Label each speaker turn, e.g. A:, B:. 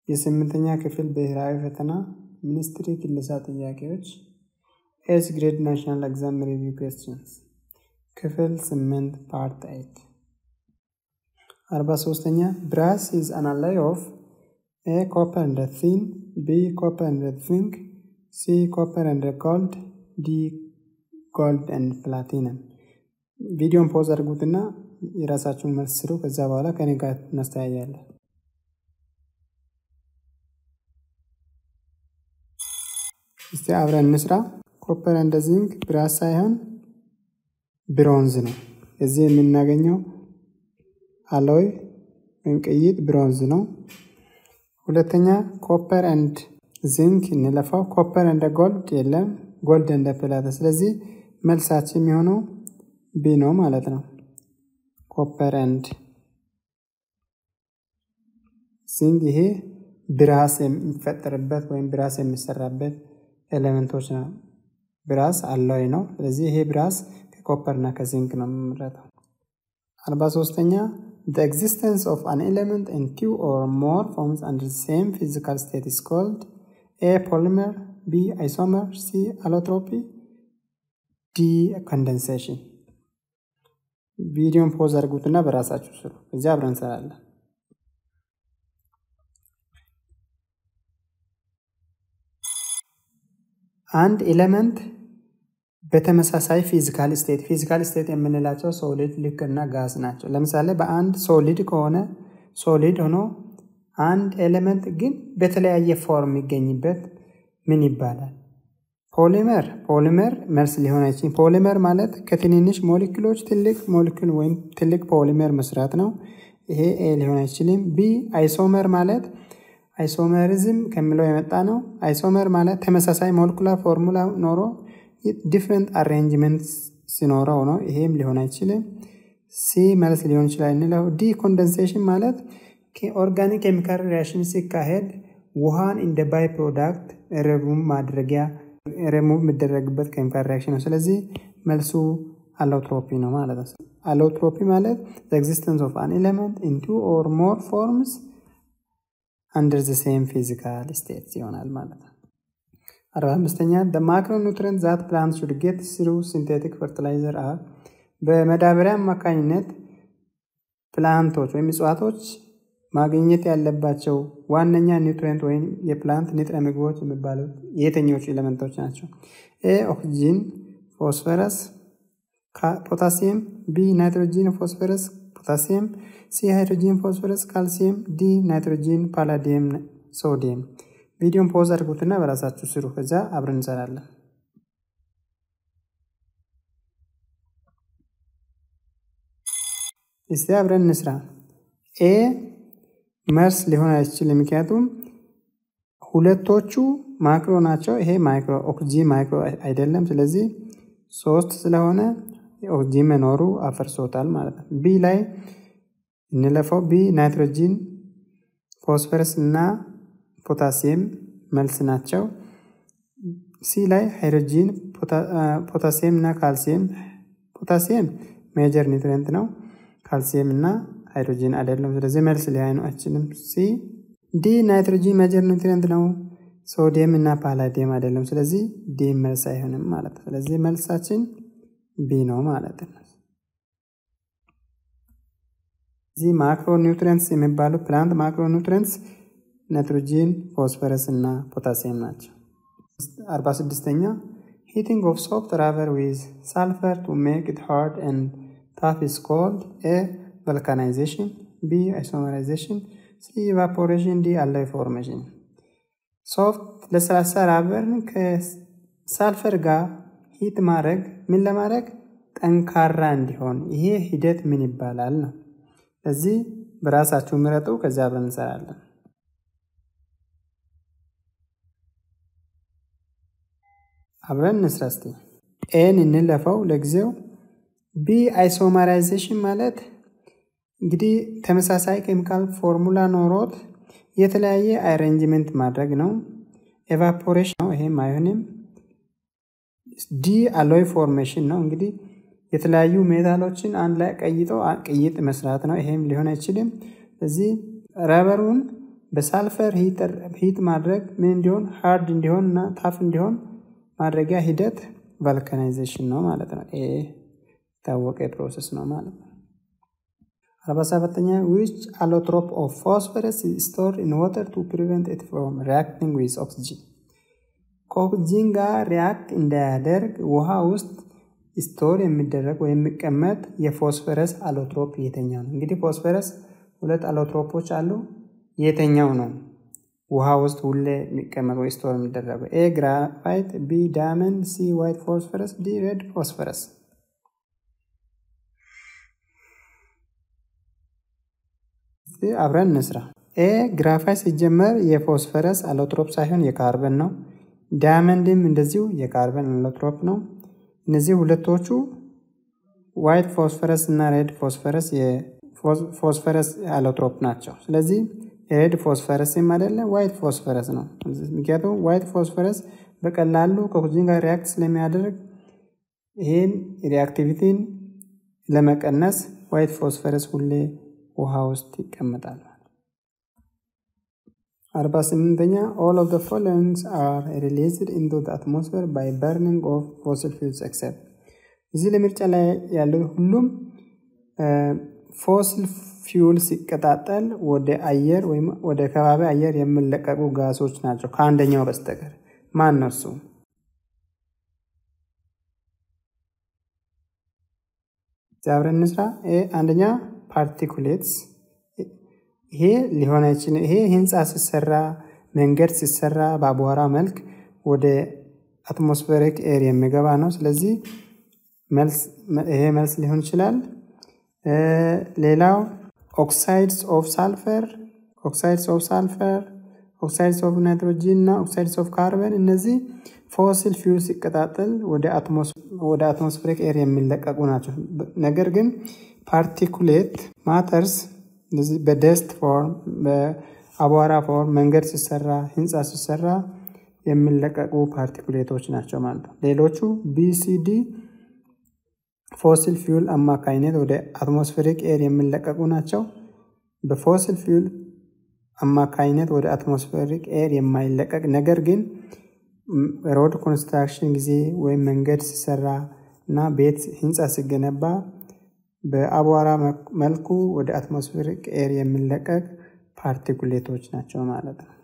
A: የስምንተኛ ክፍል ብሔራዊ ፈተና ሚኒስትሪ ክለሳ ጥያቄዎች ኤስ ግሬድ ናሽናል ኤግዛም ሪቪው ኩዌስችንስ ክፍል 8 ፓርት 8 43ኛ brass is an alloy of A copper and tin, B copper and zinc, C copper and gold, D gold and platinum ቪዲዮን ፖዝ አድርጉትና የራሳችሁን መልስ ስሩ ከዛ በኋላ ከኔ ጋር እናስተያያለን እስቲ አብረን እንስራ ኮፐር ኤንድ ዚንክ ብራስ ሳይሆን ብሮንዝ ነው እዚህ የምናገኘው አሎይ ወይም ቅይጥ ብሮንዝ ነው ሁለተኛ ኮፐር ኤንድ ዚንክ እንለፋው ኮፐር ኤንድ ጎልድ የለም ጎልድ ኤንድ ፕላቲነም ስለዚህ መልሳችን የሚሆነው ቢ ነው ማለት ነው ኮፐር ኤንድ ዚንክ ይሄ ብራስ የሚፈጠርበት ወይም ብራስ የሚሰራበት ኤሌመንቶች ነው ብራስ አሎይ ነው ስለዚህ ይሄ ብራስ ከኮፐር እና ከዚንክ ነው የሚመረጠው 43ኛ the existence of an element in two or more forms under the same physical state is called A polymer B isomer C allotropy D condensation ቪዲዮን ፖዝ አድርጉትና በራሳችሁ ስሩ እዚህ አብረን እንሰራለን አንድ ኤሌመንት በተመሳሳይ ፊዚካል ስቴት የምንላቸው ሶሊድ ሊክና ጋዝ ናቸው ለምሳሌ በአንድ ሶሊድ ከሆነ ሶሊድ ሆኖ አንድ ኤሌመንት ግን በተለያየ ፎርም ይገኝበት ምን ይባላል ፖሊመር መልስ ሊሆን አይችልም ፖሊመር ማለት ከትንንሽ ሞለኪውሎች ትልቅ ሞለኪውል ወይም ትልቅ ፖሊመር መስራት ነው ይሄ ኤ ሊሆን አይችልም ቢ አይሶመር ማለት አይሶመሪዝም ከሚለው የመጣ ነው አይሶመር ማለት ተመሳሳይ ሞለኪውላር ፎርሙላ ኖሮ different arrangements ሲኖረው ነው ይሄም ሊሆን አይችልም ሲ መልስ ሊሆን ይችላል እንለው ዲ ኮንደንሴሽን ማለት ኦርጋኒክ ኬሚካል ሪአክሽን ሲካሄድ ውሃን እንደ ባይ ፕሮዳክት ሪሙቭ የሚደረግበት ኬሚካል ሪአክሽን ነው ስለዚህ መልሱ allotrope ነው ማለት ነው allotrope ማለት the existence of an element in two or more forms under the same physical state ይሆናል ማለት ነው 45ኛ the macronutrients that plants should get through synthetic fertilizer are በመዳበሪያ አማካኝነት ፕላንቶች ወይም እጽዋቶች ማግኘት ያለባቸው ዋነኛ ኒውትሪየንት ወይም የፕላንት ንጥረ ምግቦች የሚባሉት የትኞቹ ኤሌመንቶች ናቸው ኤ ኦክሲጅን ፎስፈረስ ፖታሲየም ቢ ናይትሮጂን ፎስፈረስ ፖታሲየም ሲ ሃይድሮጂን ፎስፈረስ ካልሲየም ዲ ናይትሮጂን ፓላዲየም ሶዲየም ቪዲዮን ፖዝ አድርጉትና በራሳችሁ ስሩ ከዛ አብረን እንሰራለን እስቲ አብረን እንስራ ኤ መልስ ሊሆን አይችልም ምክንያቱም ሁለቶቹ ማክሮ ናቸው ይሄ ማይክሮ ኦክሲጅን ማይክሮ አይደለም ስለዚህ 3 ስለሆነ ኦክሲጅን መኖሩ አፈርሶታል ማለት ነው ቢ ላይ እንለፈው ቢ ናይትሮጂን ፎስፈረስ እና ፖታሲየም መልስ ናቸው ሲ ላይ ሃይድሮጂን ፖታሲየም እና ካልሲየም ፖታሲየም ሜጀር ኒውትሪየንት ነው ካልሲየም እና ሃይድሮጂን አይደለም ስለዚህ መልስ ሊሆን አይችልም ሲ ዲ ናይትሮጂን ሜጀር ኒውትሪየንት ነው ሶዲየም እና ፓላዲየም አይደለም ስለዚህ ዲ መልስ አይሆንም ማለት ነው ስለዚህ መልሳችን ቢ ነው ማለት ነው እዚህ ማክሮ ኒውትሪየንትስ የሚባሉ ፕላንት ማክሮ ኒውትሪየንትስ ናይትሮጂን ፎስፈረስ እና ፖታሲየም ናቸው 46ኛ heating of soft rubber with sulfur to make it hard and tough is called A vulcanization B isomerization C evaporation D alloy formation soft ለስላሳ ራበርን ከሳልፈር ጋር ሂት ማድረግ ምን ለማድረግ ጠንካራ እንዲሆን ይሄ ሂደት ምን ይባላል ነው ስለዚህ በራሳችሁ ምረጡ ከዛ አብረን እንሰራለን አብረን እንስራስቲ ኤን እንለፈው ለጊዜው ቢ አይሶመራይዜሽን ማለት እንግዲህ ተመሳሳይ ኬሚካል ፎርሙላ ኖሮት የተለያየ አሬንጅመንት ማድረግ ነው ኤቫፖሬሽን ነው ይሄ ማይሆንም ዲ አሎይ ፎርሜሽን ነው እንግዲህ የተለያዩ ሜታሎችን አንድ ላይ ቀይጦ ቅይጥ መስራት ነው ይሄም ሊሆን አይችልም ስለዚህ ረበሩን በሳልፈር ሂት ማድረግ ምን እንዲሆን ሃርድ እንዲሆንና ታፍ እንዲሆን ማድረጊያ ሂደት ቫልካናይዜሽን ነው ማለት ነው። ይሄ የታወቀ ፕሮሰስ ነው ማለት ነው። 47ኛ which allotrope of phosphorus is stored in water to prevent it from reacting with oxygen ከኦክሲጅን ጋር ሪያክት እንዳያደርግ ውሃ ውስጥ ስቶር የሚደረግ ወይም የሚቀመጥ የፎስፈረስ አሎትሮፕ የተኛው ነው። እንግዲህ ፎስፈረስ ሁለት አሎትሮፖች አሉ። የተኛው ነው ውሃ ውስጥ ሁሌ የሚቀመጥ ወይ ስቶር የሚደረግ? ኤ ግራፋይት፣ ቢ ዳይመንድ፣ ሲ ዋይት ፎስፈረስ፣ ዲ ሬድ ፎስፈረስ። አብረን እንስራ። ኤ ግራፋይት ሲጀመር የፎስፈረስ አሎትሮፕ ሳይሆን የካርበን ነው። ዳይመንድም እንደዚሁ የካርበን አሎትሮፕ ነው። እነዚህ ሁለቶቹ ዋይት ፎስፈረስ እና ሬድ ፎስፈረስ የፎስፈረስ አሎትሮፕ ናቸው። ስለዚህ ሬድ ፎስፈረስም አይደለም ዋይት ፎስፈረስ ነው። ምክንያቱም ዋይት ፎስፈረስ በቀላሉ ከኦክሲጅን ጋር ሪያክት ስለሚያደርግ ይሄን ሪአክቲቪቲን ለመቀነስ ዋይት ፎስፈረስ ሁሌ ውሃ ውስጥ ይቀመጣል። 48ኛ all of the pollutants are released into the atmosphere by burning of fossil fuels except እዚህ ለምርጫ ላይ ያለው ሁሉም ፎሲል ፊውል ሲቀጣጠል ወደ አየር ወይም ወደ ከባቢ አየር የሚለቀቁ ጋሶች ናቸው ከአንደኛው በስተቀር። ማን ነው እሱ? ዛብረን እንስራ። አንደኛ ፓርቲኩሌትስ ይሄ ሊሆን አይችልም። ይሄ ህንጻ ሲሰራ መንገድ ሲሰራ በአቧራ መልክ ወደ አትሞስፌሪክ ኤር የሚገባ ነው። ስለዚህ ይሄ መልስ ሊሆን ይችላል። ሌላው ኦክሳይድስ ኦፍ ሳልፈር፣ ኦክሳይድስ ኦፍ ናይትሮጂን እና ኦክሳይድስ ኦፍ ካርበን እነዚህ ፎሲል ፊውል ሲቀጣጠል ወደ አትሞስፌሪክ ኤር የሚለቀቁ ናቸው። ነገር ግን ፓርቲኩሌት ማተርስ እንደዚህ በደስት ፎርም በአቧራ ፎርም መንገድ ሲሰራ ህንጻ ሲሰራ የሚለቀቁ ፓርቲኩሌቶች ናቸው ማለት ነው። ሌሎቹ ቢሲዲ ፎሲል ፊውል አማካይነት ወደ አትሞስፌሪክ ኤር የሚለቀቁ ናቸው። በፎሲል ፊውል አማካይነት ወደ አትሞስፌሪክ ኤር የማይለቀቅ ነገር ግን ሮድ ኮንስትራክሽን ጊዜ ወይም መንገድ ሲሰራ እና ቤት ህንጻ ሲገነባ በአቧራ መልኩ ወደ አትሞስፌሪክ ኤር የሚለቀቅ ፓርቲኩሌቶች ናቸው ማለት ነው።